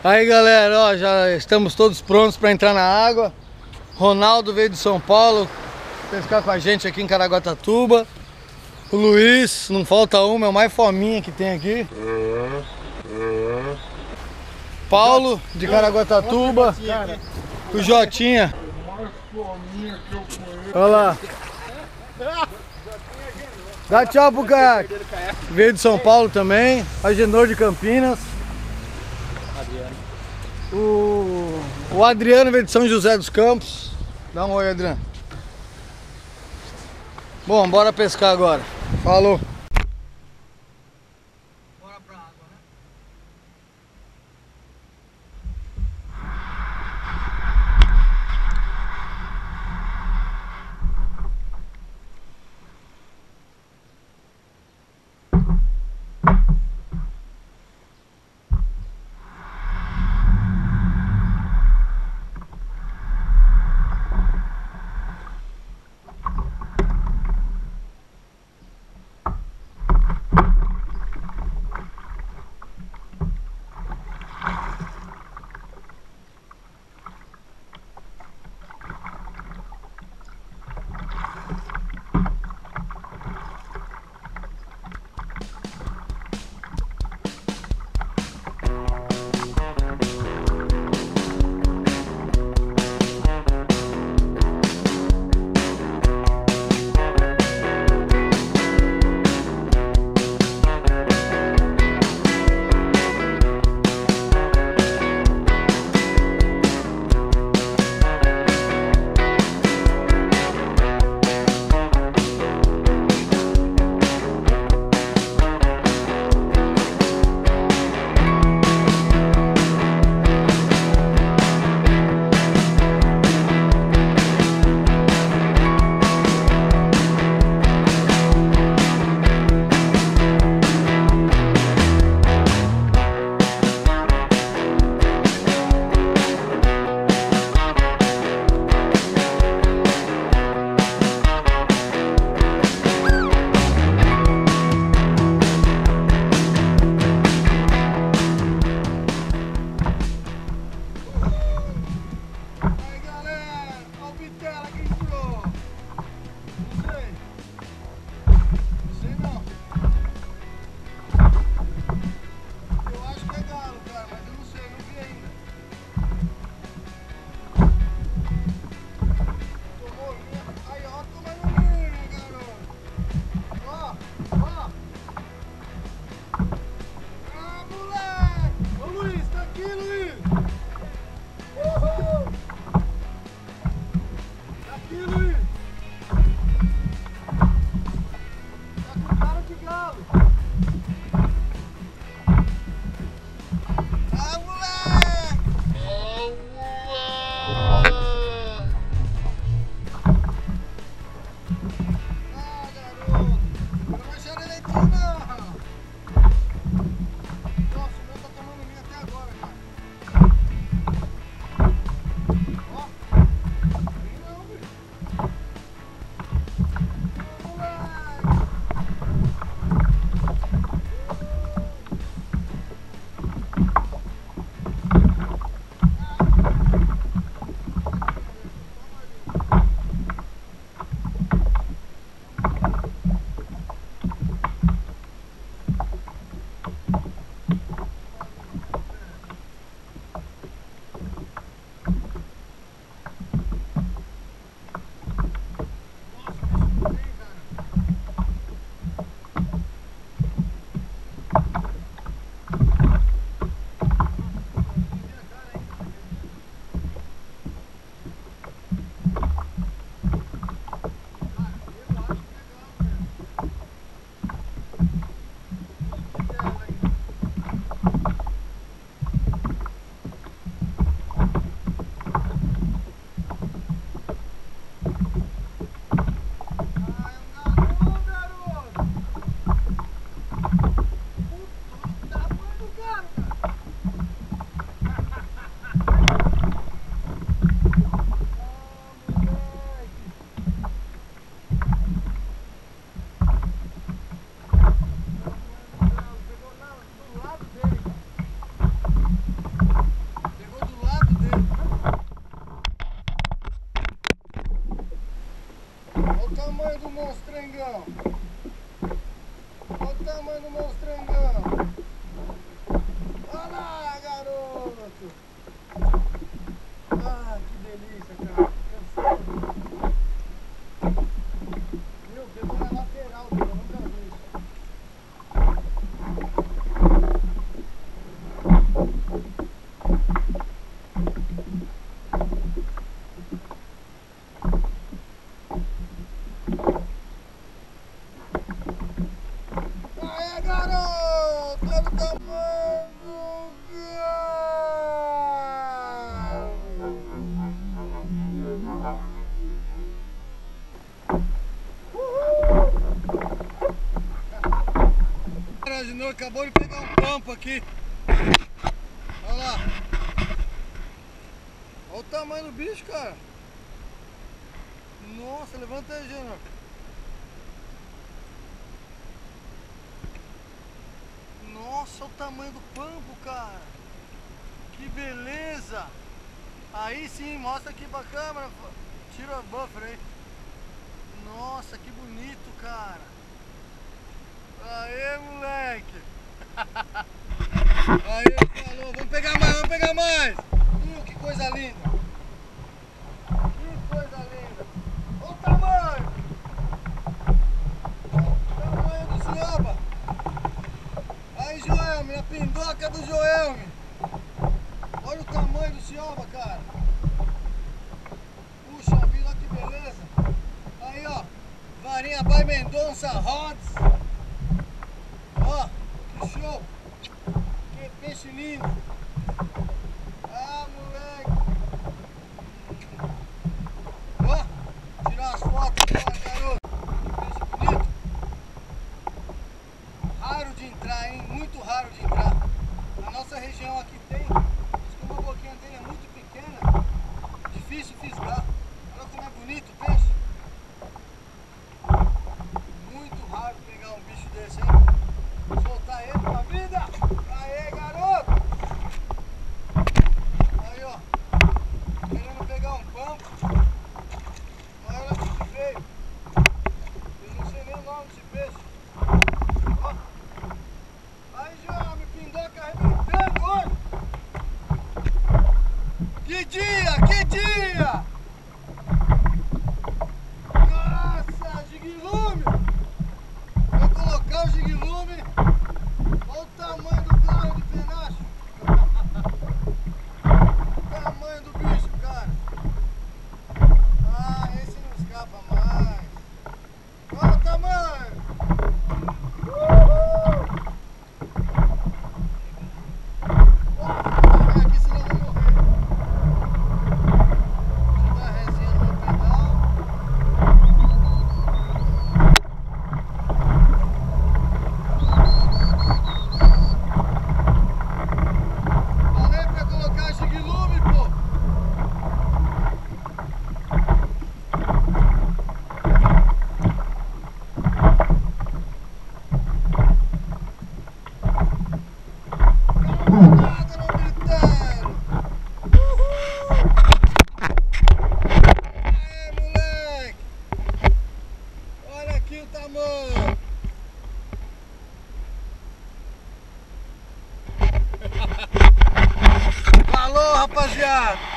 Aí galera, ó, já estamos todos prontos para entrar na água. Ronaldo veio de São Paulo pescar com a gente aqui em Caraguatatuba. O Luiz, não falta um, é o mais fominha que tem aqui. Paulo de Caraguatatuba. O Jotinha. Olha lá. Dá tchau pro caiaque. Veio de São Paulo também. Agenor de Campinas. O Adriano veio de São José dos Campos. Dá um oi, Adriano. Bom, bora pescar agora. Falou. Bora pra água, né? acabou de pegar um pampo aqui. Olha lá. Olha o tamanho do bicho, cara. Nossa, levanta aí, Júnior. Nossa, olha o tamanho do pampo, cara. Que beleza. Aí sim, mostra aqui pra câmera. Tira a buffer aí. Nossa, que bonito, cara. Aê, moleque. Aí, falou. Vamos pegar mais, vamos pegar mais. Que coisa linda. Que coisa linda. Olha o tamanho. O tamanho do Zioba. Aí, Joelme, a pindoca do Joelme. Olha o tamanho do Zioba, cara. Puxa vida, olha que beleza. Aí, ó. Varinha by Mendonça Rods. Ó, que show. Que peixe lindo. Ah, moleque. Ó, tirar as fotos agora, garoto. Que peixe bonito. Raro de entrar, hein? Muito raro de entrar. Na nossa região aqui tem. Mas como a boquinha dele é muito pequena, difícil fisgar. Olha como é bonito o peixe. Muito raro pegar um bicho desse, hein? Soltar ele pra vida. Aê, garoto. Aí, ó. Querendo pegar um pampo. Olha que veio. Eu não sei nem o nome desse peixe. Ó. Aí, João, me pindoca arrebentando hoje. Que dia, que dia. Nossa, jiguilume. Vou colocar o jiguilume. Olha o tamanho do carro de penacho. O tamanho do bicho, cara. Ah, esse não escapa mais. Olha o tamanho. Uhul. Vou correr aqui, senão eu vou morrer. Deixa eu dar a resinha no meu pedal. Falei pra colocar jiguilume, pô. Nada no gritando. Uhul. Aê, moleque. Olha aqui o tamanho. Falou, rapaziada.